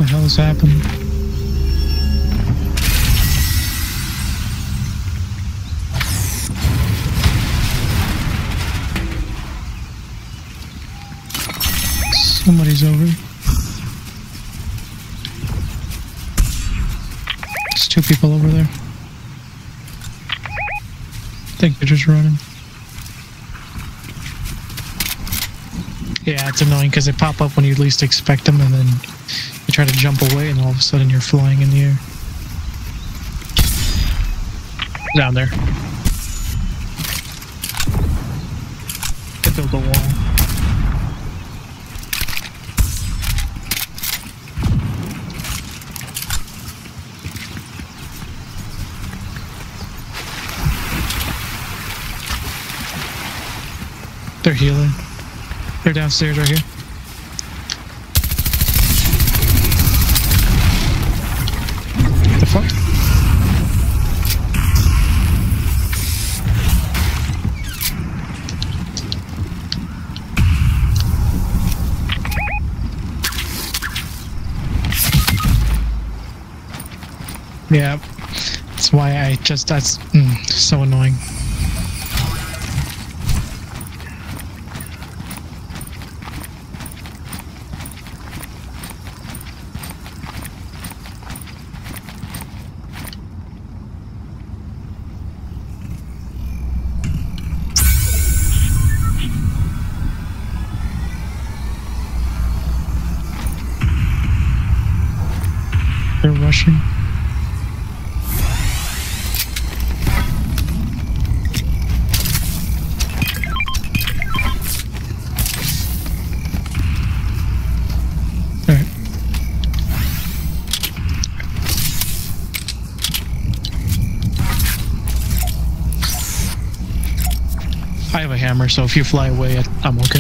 the hell is happening? Somebody's over. There's two people over there. I think they're just running. Yeah, it's annoying because they pop up when you least expect them, and then you try to jump away, and all of a sudden you're flying in the air. Down there. They built a wall. They're healing. They're downstairs right here. The fuck? Yeah. That's why that's so annoying. They're rushing. Alright. I have a hammer, so if you fly away, I'm okay.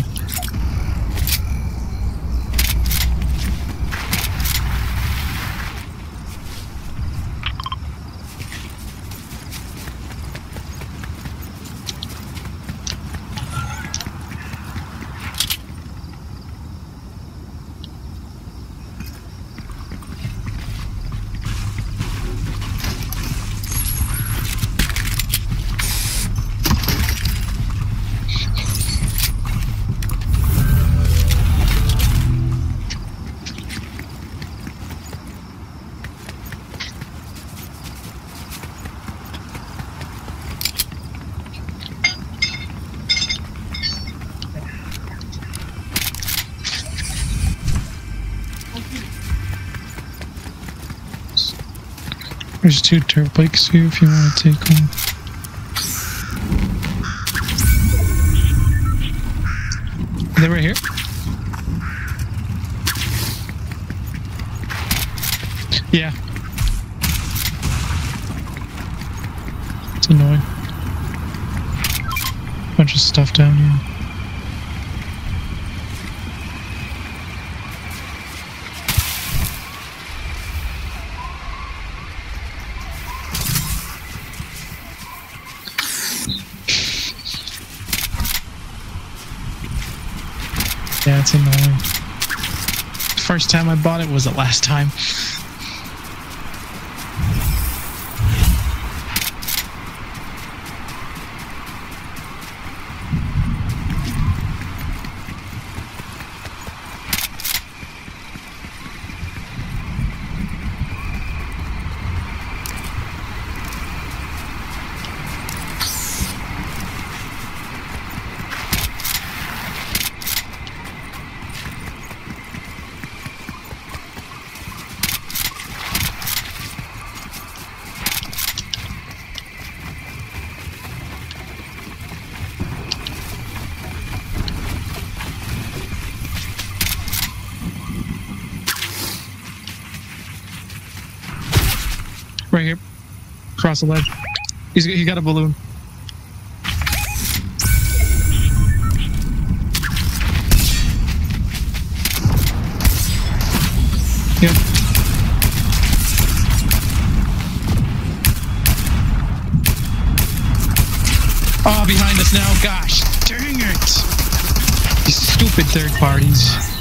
There's two turret bikes here if you want to take one. Are they right here? Yeah. It's annoying. Bunch of stuff down here. Yeah, it's annoying. First time I bought it was the last time. Right here. Across the ledge. He got a balloon. Yep. Oh, behind us now. Gosh, dang it. These stupid third parties.